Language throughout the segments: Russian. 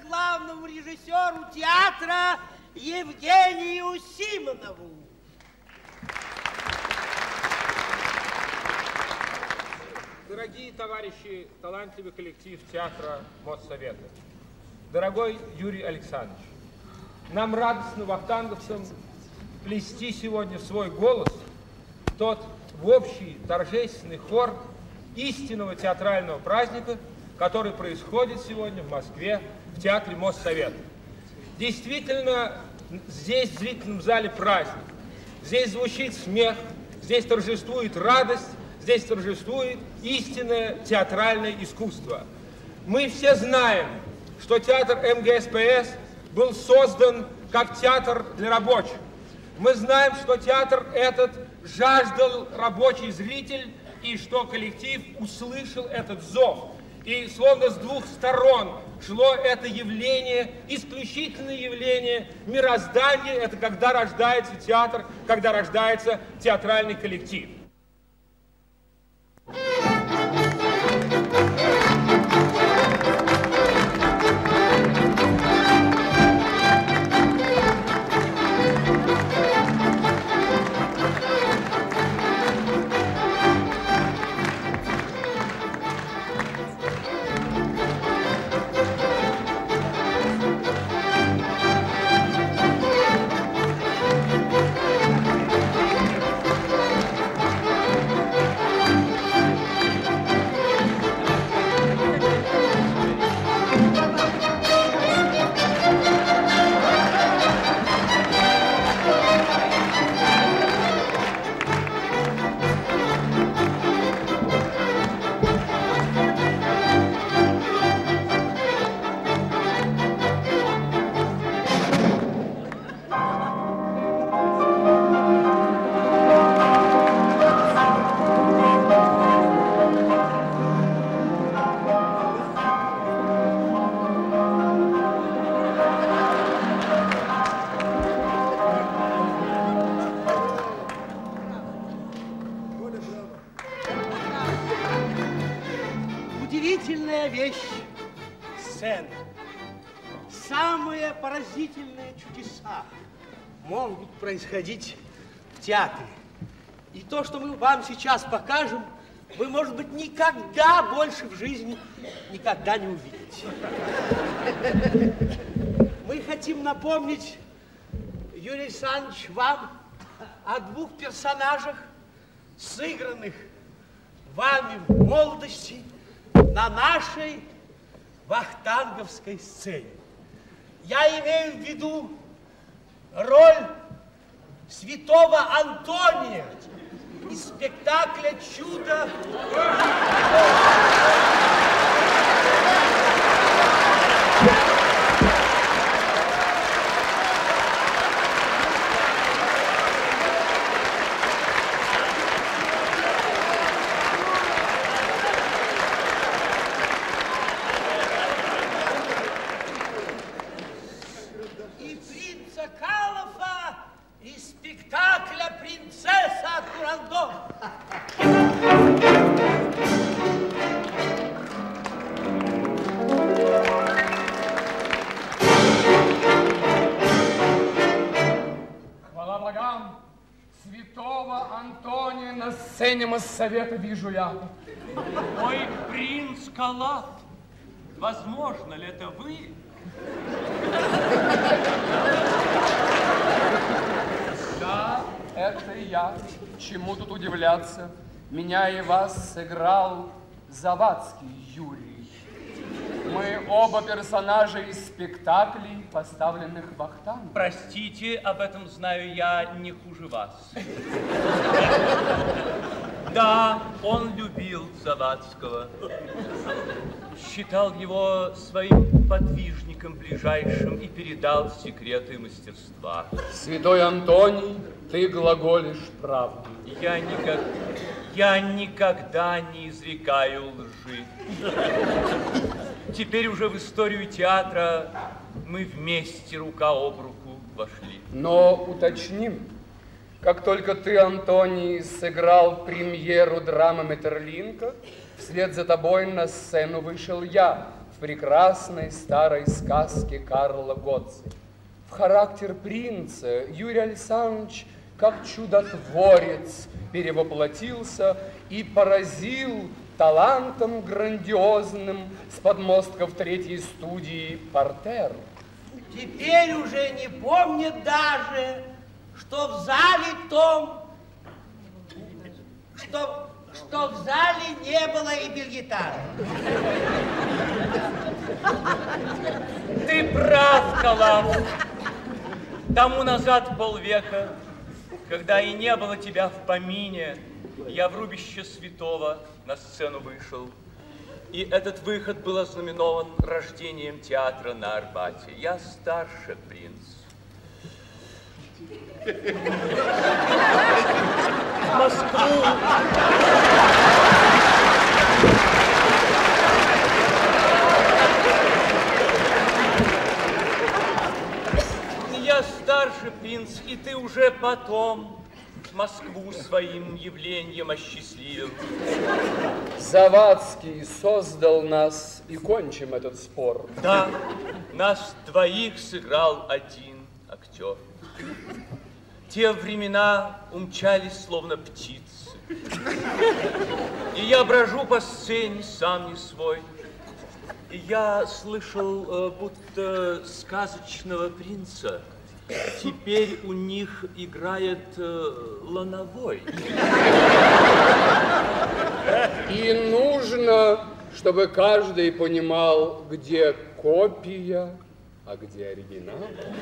главному режиссеру театра Евгению Симонову. Дорогие товарищи, талантливый коллектив театра Моссовета, дорогой Юрий Александрович, нам радостно, вахтанговцам, плести сегодня свой голос тот в общий торжественный хор истинного театрального праздника, который происходит сегодня в Москве в театре Моссовета. Действительно, здесь в зрительном зале праздник, здесь звучит смех, здесь торжествует радость, здесь торжествует истинное театральное искусство. Мы все знаем, что театр МГСПС был создан как театр для рабочих. Мы знаем, что театр этот жаждал рабочий зритель, и что коллектив услышал этот зов. И словно с двух сторон шло это явление, исключительное явление мироздания. Это когда рождается театр, когда рождается театральный коллектив. Удивительная вещь — сцена. Самые поразительные чудеса могут происходить в театре. И то, что мы вам сейчас покажем, вы, может быть, никогда больше в жизни никогда не увидите. Мы хотим напомнить, Юрий Александрович, вам о двух персонажах, сыгранных вами в молодости на нашей вахтанговской сцене. Я имею в виду роль святого Антония из спектакля «Чудо». И принца Калафа из спектакля «Принцесса Турандот». Хвала богам! Святого Антония на сцене Моссовета вижу я. Ой, принц Калаф, возможно ли это вы? Да, это я. Чему тут удивляться? Меня и вас сыграл Завадский Юрий. Мы оба персонажа из спектаклей, поставленных Вахтангом. Простите, об этом знаю я не хуже вас. Да, он любил Завадского. Считал его своим подвижником ближайшим и передал секреты мастерства. Святой Антоний, ты глаголишь правду. Я никогда не изрекаю лжи. Теперь уже в историю театра мы вместе рука об руку вошли. Но уточним, как только ты, Антоний, сыграл премьеру драмы Метерлинка, вслед за тобой на сцену вышел я в прекрасной старой сказки Карла Годзе. В характер принца Юрий Александрович, как чудотворец, перевоплотился и поразил талантом грандиозным с подмостков третьей студии «Портер». Теперь уже не помнят даже, что в зале что в зале не было и бельгитара. Ты прав, Калав. Тому назад полвека, когда и не было тебя в помине, я в рубище святого на сцену вышел. И этот выход был ознаменован рождением театра на Арбате. Я старше, принц. В Москву. Я старше, принц, и ты уже потом Москву своим явлением осчастливил. Завадский создал нас, и кончим этот спор. Да, нас двоих сыграл один актер. Те времена умчались, словно птицы. И я брожу по сцене, сам не свой. И я слышал, будто сказочного принца теперь у них играет Лановой. И нужно, чтобы каждый понимал, где копия, а где оригинал.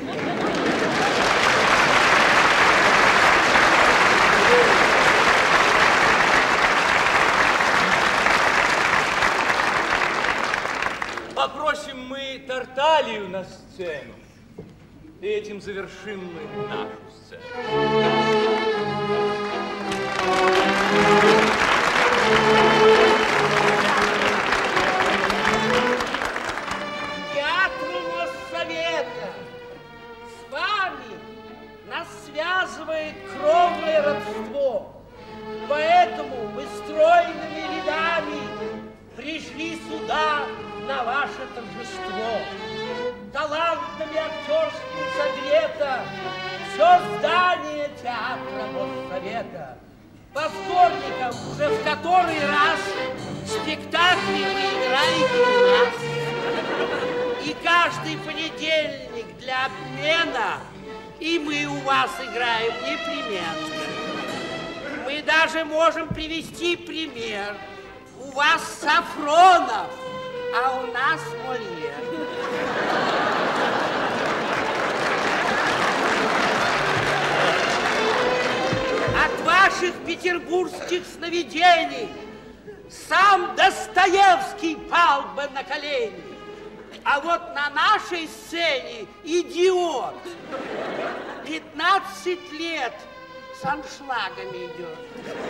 Попросим мы Тарталию на сцену, и этим завершим мы нашу сцену. Театру Моссовета, с вами нас связывает кровное родство, поэтому мы стройными рядами пришли сюда на ваше торжество. Талантами актерскими согрето все здание театра Моссовета. По вторникам уже в который раз спектакли вы играете у нас. И каждый понедельник для обмена и мы у вас играем непременно. Мы даже можем привести пример. У вас Сафронов, а у нас Мольер. От ваших петербургских сновидений сам Достоевский пал бы на колени. А вот на нашей сцене идиот 15 лет с аншлагами идет.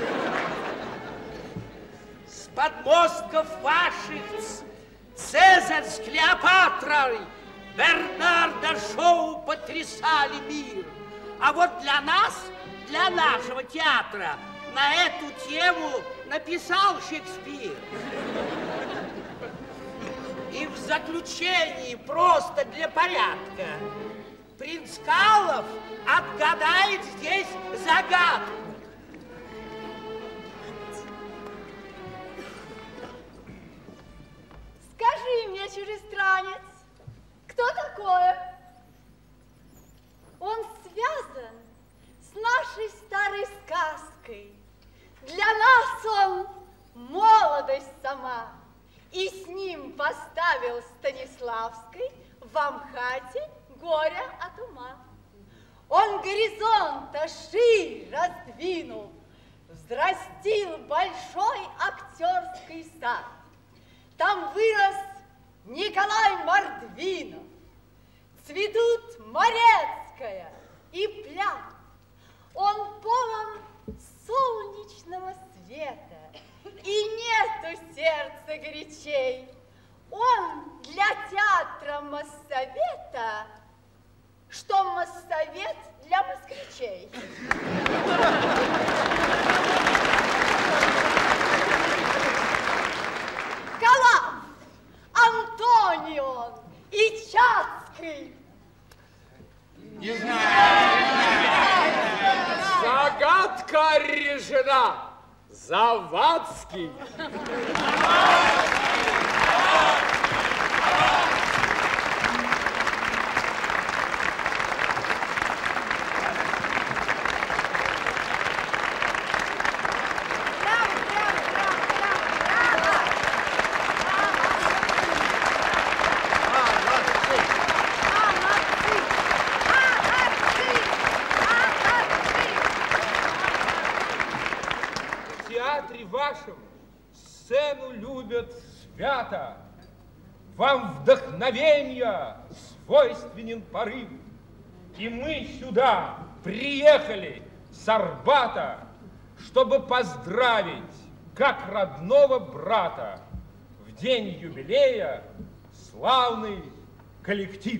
С подмостков ваших Цезарь с Клеопатрой, Бернардо Шоу потрясали мир. А вот для нас, для нашего театра, на эту тему написал Шекспир. И в заключении, просто для порядка, принц Калов отгадает здесь загадку. Скажи мне, чужестранец, кто такой? Он связан с нашей старой сказкой. Для нас он молодость сама. И с ним поставил Станиславской в Амхате горе от ума. Он горизонта ширь раздвинул, взрастил большой актерский сад. Там вырос Николай Мордвинов, цветут Морецкая и Плян. Он полон солнечного света, и нету сердца горячей. Он для театра Моссовета, что Моссовет для москвичей. Калав, Антон Антонион и Чацкий. Не знаю. Загадка решена. Завадский. В театре вашем сцену любят свято. Вам вдохновенья свойственен порыв. И мы сюда приехали с Арбата, чтобы поздравить, как родного брата, в день юбилея славный коллектив.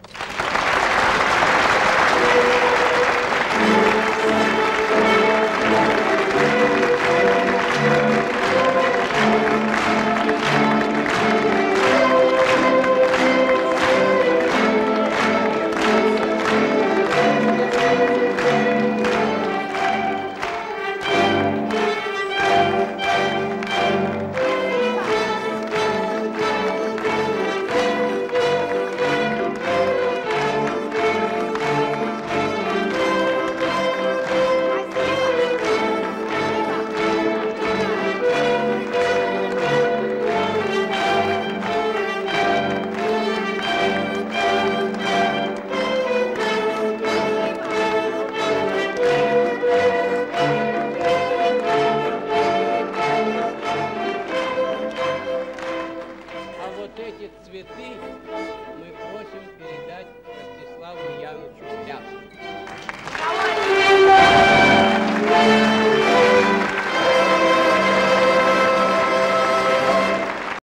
Эти цветы мы просим передать Ростиславу Яновичу Плясу.